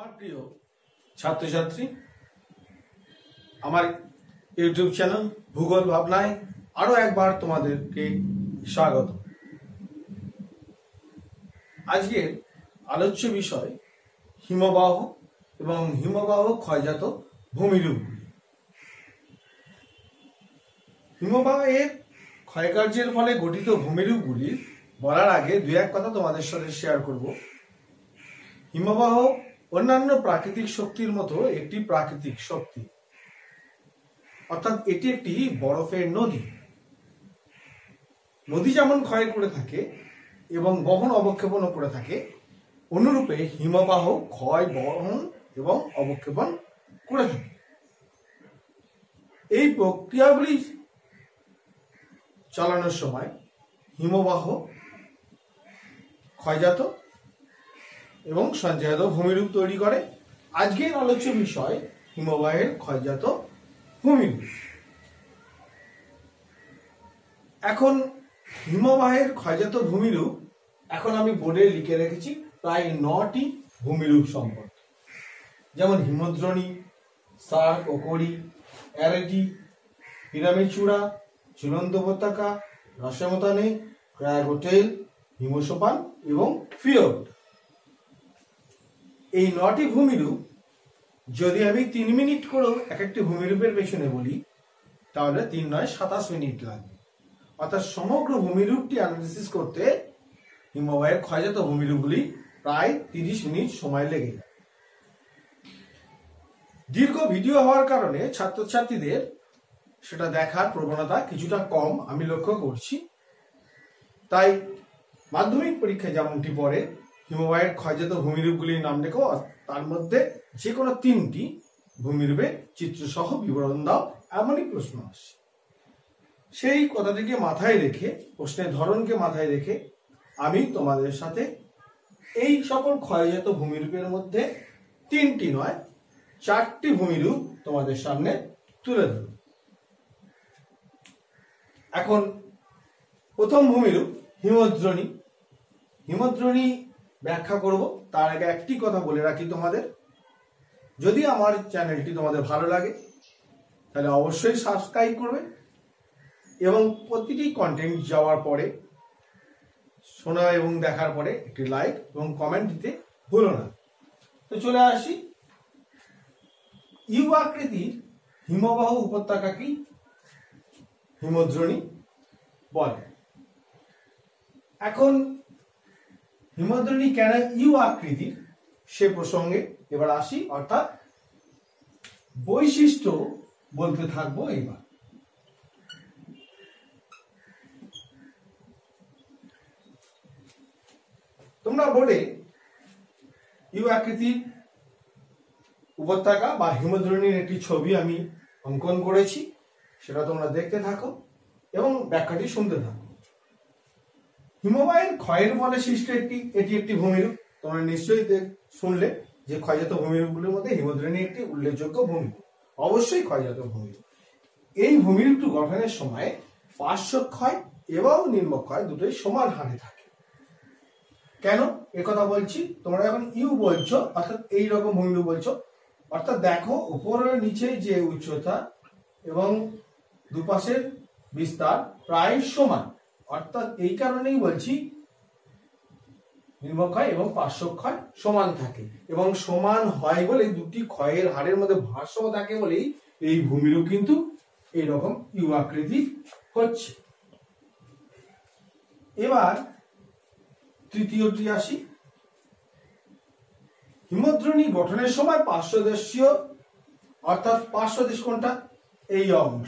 আমার প্রিয় ছাত্রছাত্রী, আমার ইউটিউব চ্যানেল ভূগোল ভাবনায় আরো একবার তোমাদেরকে স্বাগত। আজকের আলোচ্য বিষয় হিমবাহ এবং হিমবাহ ক্ষয়জাত ভূমিরূপগুলি। হিমবাহের ক্ষয়কার্যের ফলে গঠিত ভূমিরূপগুলি বলার আগে দু এক কথা তোমাদের সাথে শেয়ার করব। হিমবাহ অন্যান্য প্রাকৃতিক শক্তির মতো একটি প্রাকৃতিক শক্তি, অর্থাৎ এটি একটি বরফের নদী। নদী যেমন ক্ষয় করে থাকে এবং বহন অবক্ষেপণ করে থাকে, অনুরূপে হিমবাহ ক্ষয়, বহন এবং অবক্ষেপণ করে থাকে। এই প্রক্রিয়াগুলি চালানোর সময় হিমবাহ ক্ষয়জাত এবং সঞ্চয়জাত ভূমিরূপ তৈরি করে। আজকের আলোচ্য বিষয় হিমবাহের ক্ষয়জাত ভূমিরূপ। এখন হিমবাহের ক্ষয়জাত ভূমিরূপ এখন আমি বোর্ডে লিখে রেখেছি প্রায় 9টি ভূমিরূপ সম্পর্কে, যেমন হিমদ্রোণী, সার্ক ও কড়ি, অ্যারেটি, পিরামিড চূড়া, ঝুলন্ত উপত্যকা, রসেমতানে, ক্রায়োগোটেল, হিমসোপান এবং ফিওর্ড। এই 9টি ভূমিরূপ যদি আমি 3 মিনিট করেও এক একটি ভূমিরূপের পেছনে বলি, তাহলে 3 নয় 27 মিনিট লাগবে। অর্থাৎ সমগ্র ভূমিরূপটি অ্যানালিসিস করতে হিমবাহের ক্ষয়জাত ভূমিরূপগুলি প্রায় 30 মিনিট সময় লেগে যায়। দীর্ঘ ভিডিও হওয়ার কারণে ছাত্রছাত্রীদের সেটা দেখার প্রবণতা কিছুটা কম আমি লক্ষ্য করছি। তাই মাধ্যমিক পরীক্ষায় যেমনটি পড়ে হিমবাহের ক্ষয়জাত ভূমিরূপগুলির নাম লেখো, তার মধ্যে যে কোনো 3টি ভূমিরূপের চিত্রসহ বিবরণ দাও, এমনই প্রশ্ন আসে। সেই কথাটিকে মাথায় রেখে, প্রশ্নের ধরনকে মাথায় রেখে আমি তোমাদের সাথে এই সকল ক্ষয়জাত ভূমিরূপের মধ্যে 3টি নয় 4টি ভূমিরূপ তোমাদের সামনে তুলে ধরব। এখন প্রথম ভূমিরূপ হিমদ্রোণী। হিমদ্রোণী ব্যাখ্যা করব তার আগে একটি কথা বলে রাখি তোমাদের, যদি আমার চ্যানেলটি তোমাদের ভালো লাগে তাহলে অবশ্যই সাবস্ক্রাইব করবে এবং প্রতিটি কন্টেন্ট যাওয়ার পরে, শোনা এবং দেখার পরে একটি লাইক এবং কমেন্ট দিতে ভুলো না। তো চলে আসি, ইউ আকৃতির হিমবাহ উপত্যকাকেই হিমদ্রোণী বলে। এখন হিমদ্রোণী কেন ইউ আকৃতির সে প্রসঙ্গে এবার আসি, অর্থাৎ বৈশিষ্ট্য বলতে থাকবো। এবার তোমরা বোর্ডে ইউ আকৃতির উপত্যকা বা হিমদ্রোণীর একটি ছবি আমি অঙ্কন করেছি, সেটা তোমরা দেখতে থাকো এবং ব্যাখ্যাটি শুনতে থাকো। হিমবাহের ক্ষয়ের ফলে সৃষ্ট এটি একটি ভূমিরূপ। তোমরা নিশ্চয়ই শুনলে যে ক্ষয়জাত ভূমিরূপগুলির মধ্যে হিমদ্রোণী একটি উল্লেখযোগ্য ভূমিরূপ, অবশ্যই ক্ষয়জাত ভূমিরূপ। এই ভূমিরূপটি গঠনের সময় পার্শ্বক্ষয় এবং নিম্নক্ষয় দুটোই সমান হারে থাকে। কেন একথা বলছি? তোমরা যখন ইউ বলছো, অর্থাৎ এইরকম ভূমিরূপ বলছো, অর্থাৎ দেখো উপরের নিচে যে উচ্চতা এবং দুপাশের বিস্তার প্রায় সমান, অর্থাৎ এই কারণেই বলছি নিম্নক্ষয় এবং পার্শ্বক্ষয় সমান থাকে এবং সমান হয় বলে দুটি ক্ষয়ের হারের মধ্যে ভারসাম্য থাকে বলেই এই ভূমিরূপ কিন্তু এইরকম ইউ আকৃতি হচ্ছে। এবার তৃতীয়টি আসি, হিমদ্রোণী গঠনের সময় পার্শ্বদেশীয়, অর্থাৎ পার্শ্বদেশ কোনটা? এই অংশ,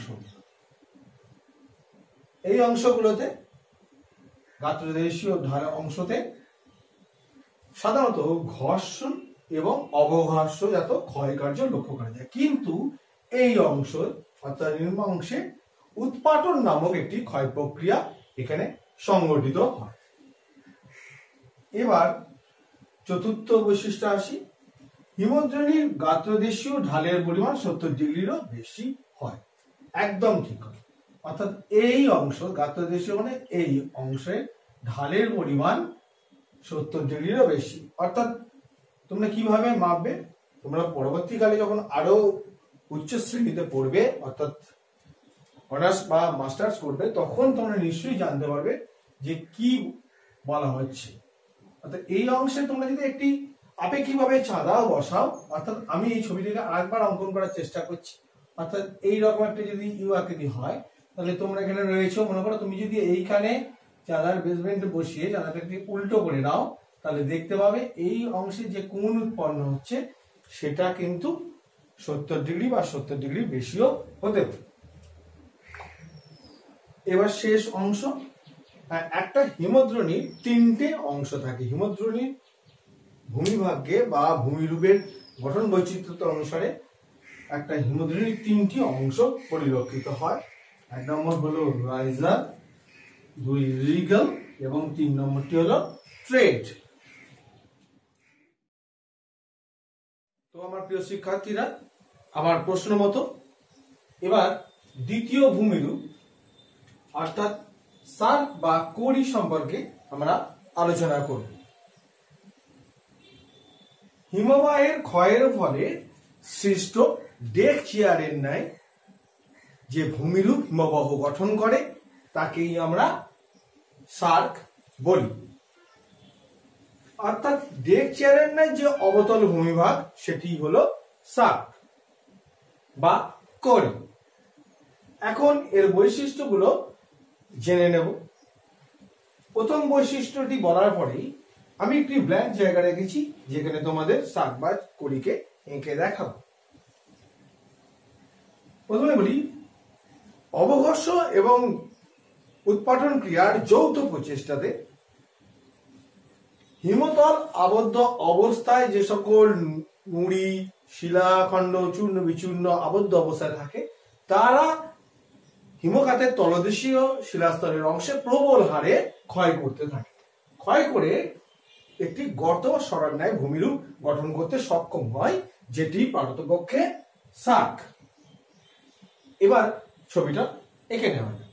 এই অংশগুলোতে গাত্রদেশীয় ধারা অংশতে সাধারণত ঘর্ষণ এবং অবঘর্ষজাত ক্ষয়কার্য লক্ষ্য করা যায়, কিন্তু এই অংশ অর্থাৎ নিম্ন অংশে উৎপাটন নামক একটি ক্ষয় প্রক্রিয়া এখানে সংঘটিত হয়। এবার চতুর্থ বৈশিষ্ট্য আসি, হিমদ্রোণীর গাত্রদেশীয় ঢালের পরিমাণ 70 ডিগ্রিরও বেশি হয়। একদম ঠিক, অর্থাৎ এই অংশ গাত্রদেশীয় মানে এই অংশে ঢালের পরিমাণ 70 ডিগ্রিরও বেশি, অর্থাৎ তোমরা কিভাবে মাপবে? তোমরা পরবর্তীকালে যখন আরো উচ্চ শ্রেণীতে পড়বে, অর্থাৎ অনার্স বা মাস্টার্স করবে, তখন তোমরা নিশ্চয়ই জানতে পারবে যে কি বলা হচ্ছে। অর্থাৎ এই অংশে তোমরা যদি একটি আপেক্ষিকভাবে চাঁদা বসাও, অর্থাৎ আমি এই ছবিটিকে আরেকবার অঙ্কন করার চেষ্টা করছি। অর্থাৎ এইরকম একটা যদি ইউ আকৃতি হয়, তাহলে তোমরা এখানে রয়েছে, মনে করো তুমি যদি এইখানে চাঁদার বেসমেন্ট বসিয়ে চাঁদাটাকে উল্টো করে নাও, তাহলে দেখতে পাবে এই অংশে যে কোণ উৎপন্ন হচ্ছে সেটা কিন্তু 70 ডিগ্রি বা 70 ডিগ্রি বেশিও হতে পারে। এবার শেষ অংশ, একটা হিমদ্রোণীর 3টে অংশ থাকে। হিমদ্রোণীর ভূমিভাগ্যে বা ভূমিরূপের গঠন বৈচিত্র্য অনুসারে একটা হিমদ্রোণীর 3টি অংশ পরিলক্ষিত হয়। 1 নম্বর হলো রাইজার, 2 রিগাল এবং 3 নম্বরটি হলো ট্রেড। তো আমার প্রিয় শিক্ষার্থীরা, আমার প্রশ্ন মতো এবার দ্বিতীয় ভূমিরূপ অর্থাৎ সার্ক বা কোরি সম্পর্কে আমরা আলোচনা করব। হিমবাহের ক্ষয়ের ফলে সৃষ্ট ডেক চেয়ারের ন্যায় যে ভূমিরূপ হিমবাহ গঠন করে তাকেই আমরা সার্ক বলি। অর্থাৎ ডেক চেয়ারের ন্যায় যে অবতল ভূমিভাগ সেটি হলো সার্ক বা কোরি। এখন এর বৈশিষ্ট্যগুলো জেনে নেব। প্রথম বৈশিষ্ট্যটি বলার পরেই আমি একটি ব্ল্যাঙ্ক জায়গা রেখেছি, যেখানে তোমাদের সার্ক বা কোরিকে এঁকে দেখাবো। প্রথমে বলি, অবঘর্ষ এবং উৎপাটন ক্রিয়ার যৌথ প্রচেষ্টাতে হিমতল আবদ্ধ অবস্থায় যে সকল নুড়ি, শিলাখণ্ড, চূর্ণ বিচূর্ণ আবদ্ধ অবস্থায় থাকে, তারা হিমখাতের তলদেশীয় শিলাস্তরের অংশে প্রবল হারে ক্ষয় করতে থাকে। ক্ষয় করে একটি গর্ত বা সরার ন্যায় ভূমিরূপ গঠন করতে সক্ষম হয়, যেটি পারতপক্ষে সার্ক। এবার ছবিটা এঁকে নেওয়া যাক।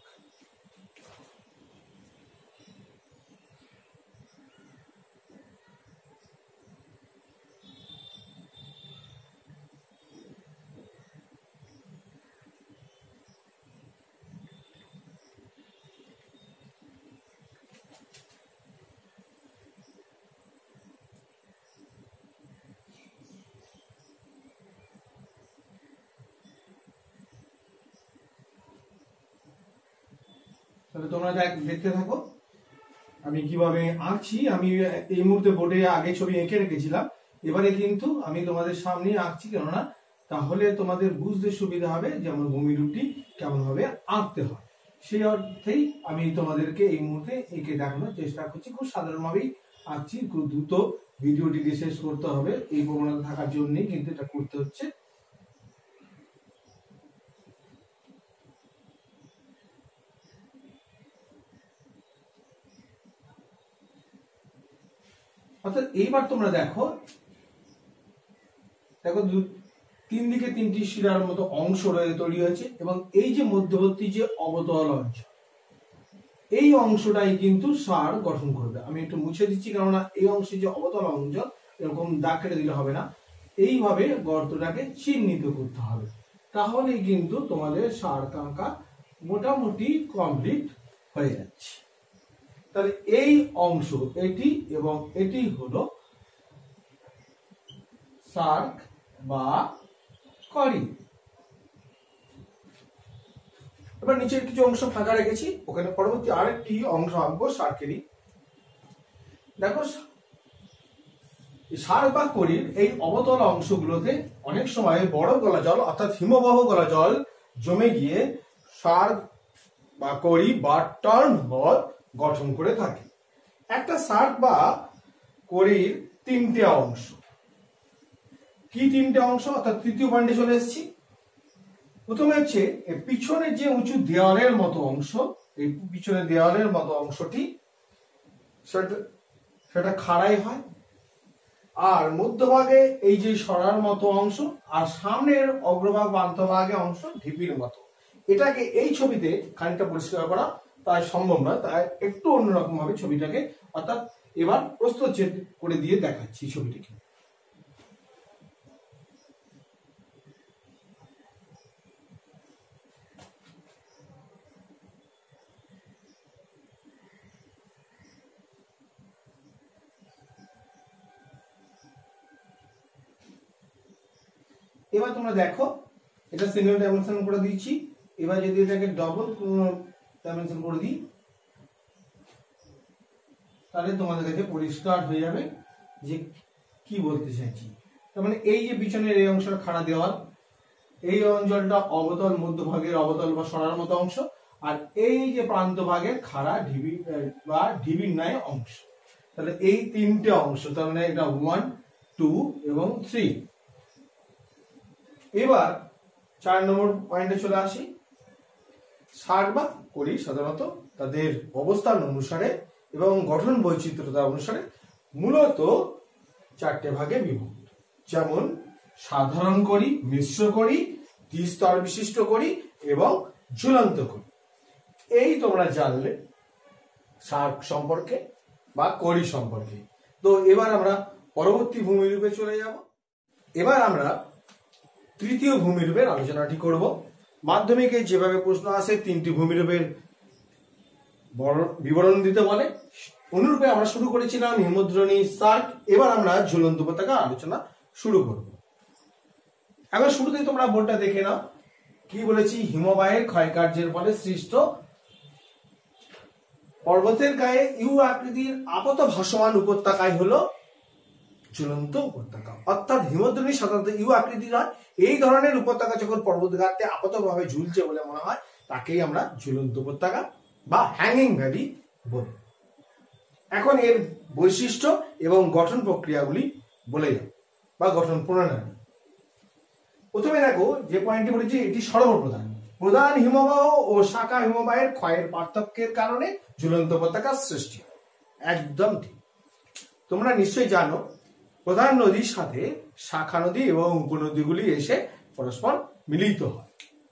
তাহলে তোমরা দেখতে থাকো আমি কিভাবে আঁকছি। আমি এই মুহূর্তে বোর্ডে আগে ছবি এঁকে রেখেছিলাম, এবারে কিন্তু আমি তোমাদের সামনে আঁকছি, কেননা তাহলে তোমাদের বুঝতে সুবিধা হবে যে আমার ভূমিরূপটি কেমন ভাবে আঁকতে হয়। সেই অর্থেই আমি তোমাদেরকে এই মুহূর্তে এঁকে দেখানোর চেষ্টা করছি। খুব সাধারণভাবেই আঁকছি, খুব দ্রুত ভিডিওটিকে শেষ করতে হবে, এই প্রবণতা থাকার জন্যই কিন্তু এটা করতে হচ্ছে। অর্থাৎ এইবার তোমরা দেখো 3 দিকে 3টি শিরার মতো অংশ তৈরি হয়েছে, এবং এই যে মধ্যবর্তী যে অবতল অঞ্চল, এই অংশটাই কিন্তু সার গঠন করবে। আমি একটু মুছে দিচ্ছি, কেননা এই অংশে যে অবতল অঞ্চল এরকম দাগ কেটে দিলে হবে না, এইভাবে গর্তটাকে চিহ্নিত করতে হবে, তাহলেই কিন্তু তোমাদের সার আঁকা মোটামুটি কমপ্লিট হয়ে যাচ্ছে। তাহলে এই অংশ, এটি এবং এটি হলো সার্ক বা করি। এবার নিচের কিছু অংশ ফাঁকা রেখেছি, ওখানে পরবর্তী আরেকটি অংশ আঁকবো সার্কেরই। দেখো, সার্ক বা করির এই অবতল অংশগুলোতে অনেক সময় বড় গলা জল অর্থাৎ হিমবাহ গলা জল জমে গিয়ে সার্ক বা করি বা টার্ন হ্রদ গঠন করে থাকে। একটা সার্ক বা করির 3টে অংশ। কি 3টে অংশ? অর্থাৎ তৃতীয় পয়েন্টে চলে এসেছি। প্রথমে হচ্ছে পিছনের যে উঁচু দেওয়ালের মতো অংশ, এই পিছনের দেওয়ালের মতো অংশটি সেটা খাড়াই হয়, আর মধ্যভাগে এই যে সরার মতো অংশ, আর সামনের অগ্রভাগ বা অন্তভাগে অংশ ঢিপির মতো। এটাকে এই ছবিতে খানিকটা পরিষ্কার করা তাই সম্ভব নয়, তাই একটু অন্যরকম ভাবে ছবিটাকে, অর্থাৎ এবার প্রস্তুত করে দিয়ে দেখাচ্ছি ছবিটিকে। এবার তোমরা দেখো এটা সিঙ্গেল ডাইমেনশন করে দিচ্ছি। এবার যদি এটাকে ডবল ডাইমেনশন করে দিই তাহলে তোমাদের কাছে পরিষ্কার হয়ে যাবে যে কি বলতে চাইছি। তার মানে এই যে পিছনের এই অংশটা খাড়া দেওয়াল, এই অঞ্চলটা অবতল, মধ্যভাগের অবতল বা সরার মতো অংশ, আর এই যে প্রান্ত ভাগের খাড়া ঢিবি বা ঢিবির ন্যায় অংশ। তাহলে এই তিনটে অংশ, তার মানে এটা 1, 2 এবং 3। এবার 4 নম্বর পয়েন্টে চলে আসি। ষাট ভাগ করি সাধারণত তাদের অবস্থান অনুসারে এবং গঠন বৈচিত্র্যতা অনুসারে মূলত 4টে ভাগে বিভক্ত। যেমন সাধারণ করি, মিশ্র করি, দ্বিস্তর বিশিষ্ট করি এবং ঝুলন্ত করি। এই তোমরা জানলে ষাট সম্পর্কে বা করি সম্পর্কে। তো এবার আমরা পরবর্তী ভূমিরূপে চলে যাব। এবার আমরা তৃতীয় ভূমিরূপের আলোচনাটি করব। মাধ্যমিকে যেভাবে প্রশ্ন আসে 3টি ভূমিরূপের বিবরণ দিতে বলে, অনুরূপে আমরা শুরু করেছিলাম হিমদ্রোণী, সার্ক। এবার আমরা ঝুলন্ত উপত্যকা আলোচনা শুরু করব। এখন শুরুতেই তোমরা বোর্ডটা দেখে নাও কি বলেছি। হিমবাহের ক্ষয়কার্যের ফলে সৃষ্ট পর্বতের গায়ে ইউ আকৃতির আপাত ভাসমান উপত্যকাই হলো ঝুলন্ত উপত্যকা। অর্থাৎ হিমদ্রোণী সাধারণত ইউ আকৃতির হয়। এই ধরনের উপত্যকা যখন পর্বত গাঁথতে আপাতভাবে ঝুলছে বলে মনে হয় তাকেই আমরা ঝুলন্ত উপত্যকা বা হ্যাঙ্গিং ভ্যালি বলি। এখন এর বৈশিষ্ট্য এবং গঠন প্রক্রিয়াগুলি বলে যাব বা গঠন প্রণালী। প্রথমে দেখো যে পয়েন্টটি বলেছি, এটি সর্বপ্রধান। প্রধান হিমবাহ ও শাখা হিমবাহের ক্ষয়ের পার্থক্যের কারণে ঝুলন্ত উপত্যকার সৃষ্টি হয়। একদম ঠিক। তোমরা নিশ্চয়ই জানো প্রধান নদীর সাথে শাখা নদী এবং উপনদীগুলি এসে পরস্পর মিলিত হয়।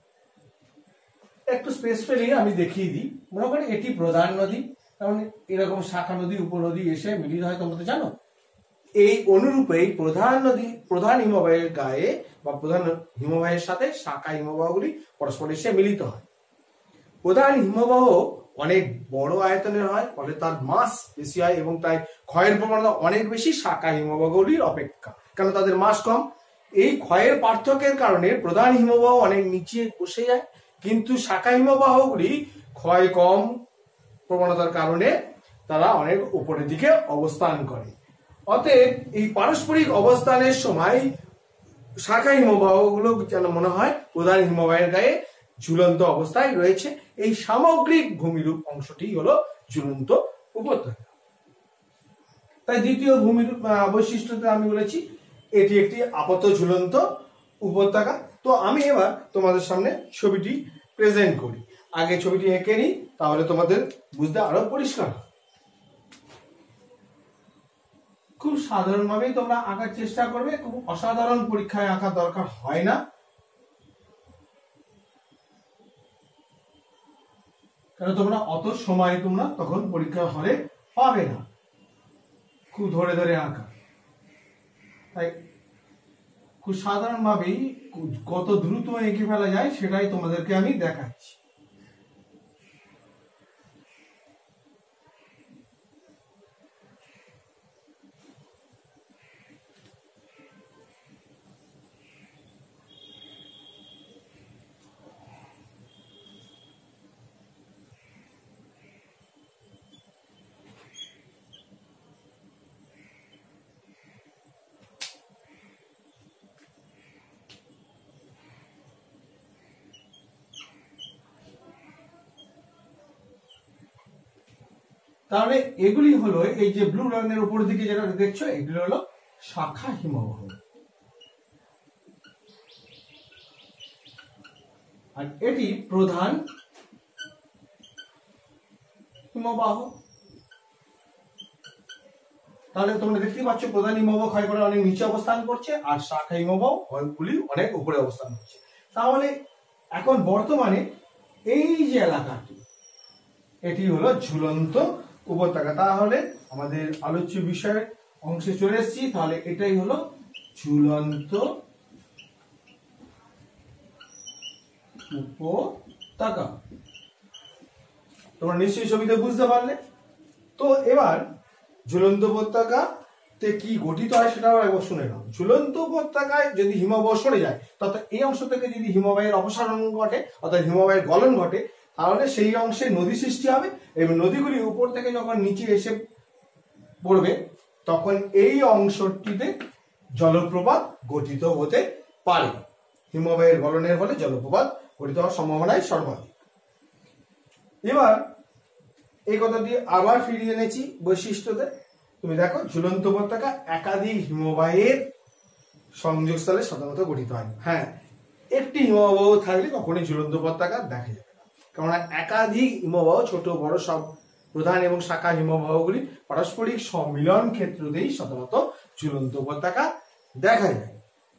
একটু স্পেস পেলে আমি দেখিয়ে দিই। মনে করি এটি প্রধান নদী, কারণ এরকম শাখা নদী উপনদী এসে মিলিত হয়, তোমরা তো জানো। এই অনুরূপেই প্রধান হিমবাহের গায়ে বা প্রধান হিমবাহের সাথে শাখা হিমবাহগুলি পরস্পর এসে মিলিত হয়। প্রধান হিমবাহ অনেক বড় আয়তনের হয়, ফলে তার মাস বেশি হয় এবং তাই ক্ষয়ের প্রবণতা অনেক বেশি শাখা হিমবাহগুলির অপেক্ষা, কারণ তাদের মাস কম। এই ক্ষয়ের পার্থক্যের কারণে প্রধান হিমবাহ অনেক নিচে বসে যায়, কিন্তু শাখা হিমবাহগুলি ক্ষয় কম প্রবণতার কারণে তারা অনেক উপরের দিকে অবস্থান করে। অতএব এই পারস্পরিক অবস্থানের সময় শাখা হিমবাহগুলো যেন মনে হয় প্রধান হিমবাহের গায়ে ঝুলন্ত অবস্থায় রয়েছে। এই সামগ্রিক ভূমিরূপ অংশটি হলো ঝুলন্ত উপত্যকা। তাই দ্বিতীয় ভূমিরূপ বৈশিষ্ট্যতে আমি বলেছি এটি একটি আপাত ঝুলন্ত উপত্যকা। তো আমি এবার তোমাদের সামনে ছবিটি প্রেজেন্ট করি। আগে ছবিটি এঁকে নিই, তাহলে তোমাদের বুঝতে আরো পরিষ্কার হবে। খুব সাধারণভাবেই তোমরা আঁকার চেষ্টা করবে, খুব অসাধারণ পরীক্ষায় আঁকার দরকার হয় না, কারণ তোমরা অত সময় তোমরা তখন পরীক্ষা হলে পাবে না। খুব ধরে ধরে আঁকা, তাই খুব সাধারণভাবেই কত দ্রুত এঁকে ফেলা যায় সেটাই তোমাদেরকে আমি দেখাচ্ছি। তাহলে এগুলি হলো, এই যে ব্লু রঙের উপর দিকে যেটা দেখছো, এগুলো হলো শাখা হিমবাহ। আর এটি প্রধান হিমবাহ। তাহলে তোমরা দেখতে পাচ্ছ প্রধান হিমবাহ ক্ষয় করে অনেক নিচে অবস্থান করছে, আর শাখা হিমবাহ গুলি অনেক উপরে অবস্থান করছে। তাহলে এখন বর্তমানে এই যে এলাকাটি, এটি হলো ঝুলন্ত উপত্যকা। তাহলে আমাদের আলোচ্য বিষয়ের অংশে চলে এসেছি। তাহলে এটাই হলো ঝুলন্ত উপত্যকা। তোমরা নিশ্চয়ই ছবিতে বুঝতে পারলে। তো এবার ঝুলন্ত উপত্যকা কি গঠিত হয় সেটাও একবার শুনে নাও। ঝুলন্ত উপত্যকায় যদি হিমবাহ সরে যায়, তথা এই অংশ থেকে যদি হিমবাহের অপসারণ ঘটে অর্থাৎ হিমবাহের গলন ঘটে, তাহলে সেই অংশে নদী সৃষ্টি হবে এবং নদীগুলি উপর থেকে যখন নিচে এসে পড়বে তখন এই অংশটিতে জলপ্রপাত গঠিত হতে পারে। হিমবাহের গলনের ফলে জলপ্রপাত গঠিত হওয়ার সম্ভাবনাই সর্বাধিক। এবার এই কথা দিয়ে আবার ফিরিয়ে এনেছি বৈশিষ্ট্যতে। তুমি দেখো, ঝুলন্ত উপত্যকা একাধিক হিমবাহের সংযোগস্থলে সাধারণত গঠিত হয়। হ্যাঁ, একটি হিমবাহ থাকলে কখনোই ঝুলন্ত উপত্যকা দেখা যাবে না, কেননা একাধিক হিমবাহ, ছোট বড় সব প্রধান এবং শাখা হিমবাহগুলি পারস্পরিক সম্মিলন ক্ষেত্রতেই সাধারণত ঝুলন্ত উপত্যকা দেখা যায়।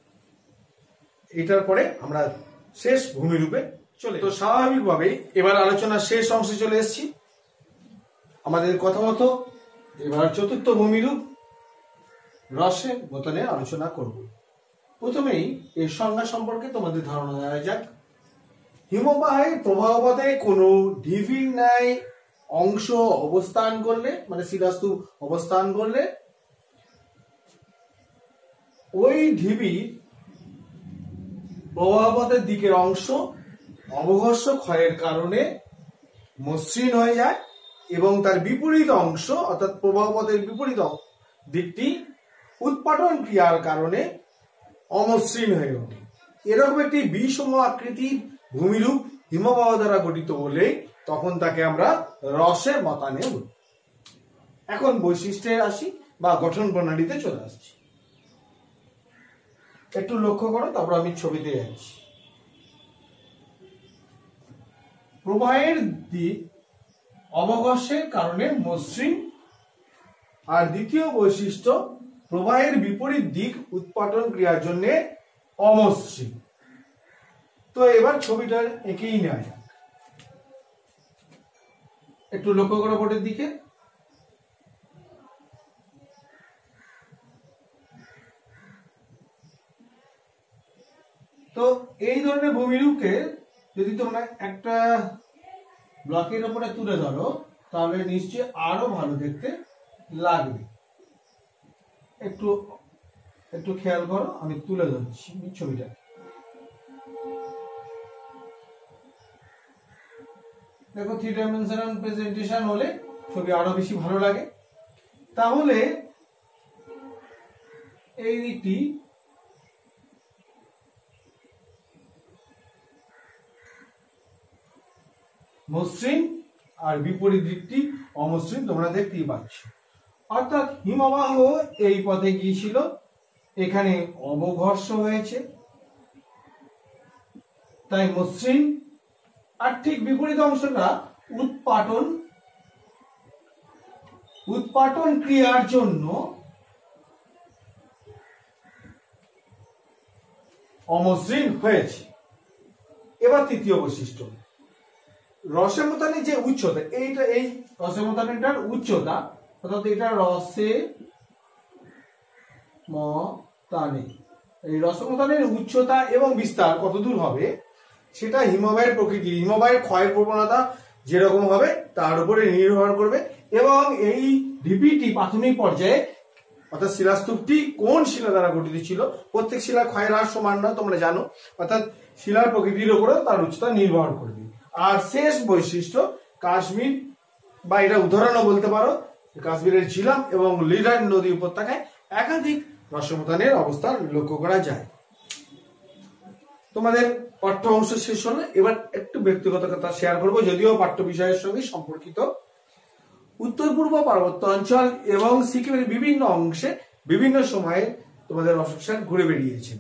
এটার পরে আমরা শেষ ভূমিরূপে চলে, তো স্বাভাবিকভাবে এবার আলোচনার শেষ অংশে চলে এসেছি। আমাদের কথা মতো এবার চতুর্থ ভূমিরূপ হ্রস্বের মতনে আলোচনা করব। প্রথমেই এর সংজ্ঞা সম্পর্কে তোমাদের ধারণা দেওয়া যাক। হিমবাহের প্রবাহপথে কোনো ঢিবির ন্যায় অংশ অবস্থান করলে, মানে শিলাস্তূপ অবস্থান করলে, ওই ঢিবির প্রবাহপথের দিকের অংশ অবঘর্ষ ক্ষয়ের কারণে মসৃণ হয়ে যায় এবং তার বিপরীত অংশ অর্থাৎ প্রবাহপথের বিপরীত দিকটি উৎপাটন ক্রিয়ার কারণে অমসৃণ হয়ে ওঠে। এরকম একটি বিষম আকৃতির ভূমিরূপ হিমবাহ দ্বারা গঠিত হলে তখন তাকে আমরা হ্রস্বের মতানে বলি। এখন বৈশিষ্ট্যে আসি বা গঠন প্রণালীতে চলে আসছি। একটু লক্ষ্য করো, তারপর আমি ছবিতে যাচ্ছি। প্রবাহের দিক অবঘর্ষের কারণে মসৃণ, আর দ্বিতীয় বৈশিষ্ট্য প্রবাহের বিপরীত দিক উৎপাটন ক্রিয়ার জন্য অমসৃণ। তো এবার ছবিটা এঁকেই নেওয়া যাক। একটু লক্ষ্য করো বোর্ডের দিকে। তো এই ধরনের ভূমিরূপকে যদি তোমরা একটা ব্লকের উপরে তুলে ধরো তাহলে নিশ্চয়ই আরো ভালো দেখতে লাগবে। একটু একটু খেয়াল করো, আমি তুলে ধরছি ছবিটা। দেখো, 3 ডাইমেনশনাল প্রেজেন্টেশন হলে ছবি আরো বেশি ভালো লাগে। তাহলে এই দিকটি মসৃণ আর বিপরীত দিকটি অমসৃণ, তোমরা দেখতেই পাচ্ছ। অর্থাৎ হিমবাহ এই পথে গিয়েছিল, এখানে অবঘর্ষ হয়েছে তাই মসৃণ, আর ঠিক বিপরীত অংশটা উৎপাটন ক্রিয়ার জন্য অমসৃণ হয়েছে। এবার তৃতীয় বৈশিষ্ট্য, রসে মতানি যে উচ্চতা, এইটা এই রসে মতানিটার উচ্চতা, অর্থাৎ এটা রসে মতানি, এই রসমতানের উচ্চতা এবং বিস্তার কত দূর হবে সেটা হিমবাহের প্রকৃতি, হিমবাহের ক্ষয়ের প্রবণতা যেরকম হবে তার উপরে নির্ভর করবে। এবং এই ঢিপিটি প্রাথমিক পর্যায়ে অর্থাৎ শিলাস্তূপটি কোন শিলা দ্বারা গঠিত ছিল, প্রত্যেক শিলার ক্ষয়ের হার সমান নয় তোমরা জানো, অর্থাৎ শিলার প্রকৃতির উপরেও তার উচ্চতা নির্ভর করবে। আর শেষ বৈশিষ্ট্য কাশ্মীর, বা এটা উদাহরণও বলতে পারো, কাশ্মীরের ঝিলাম এবং লিডার নদী উপত্যকায় একাধিক রসমতানের অবস্থান লক্ষ্য করা যায়। তোমাদের পাঠ্য অংশ শেষ হলো, এবার একটু ব্যক্তিগত কথা শেয়ার করবো, যদিও পাঠ্য বিষয়ের সঙ্গে সম্পর্কিত। উত্তর পূর্ব পার্বত্য অঞ্চল এবং সিকিমের বিভিন্ন অংশে বিভিন্ন সময়ে তোমাদের অশোক স্যার ঘুরে বেরিয়েছেন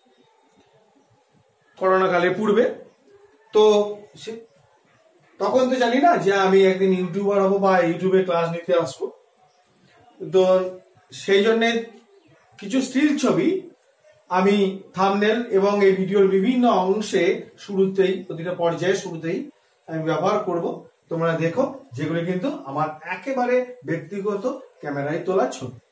করোনা কালে পূর্বে। তো তখন তো জানি না যে আমি একদিন ইউটিউবার হবো বা ইউটিউবে ক্লাস নিতে আসবো। তো সেই জন্য কিছু স্টিল ছবি আমি থাম্বনেল এবং এই ভিডিওর বিভিন্ন অংশে শুরুতেই, প্রতিটা পর্যায়ে শুরুতেই আমি ব্যবহার করব। তোমরা দেখো, যেগুলো কিন্তু আমার একেবারে ব্যক্তিগত ক্যামেরায় তোলা ছবি।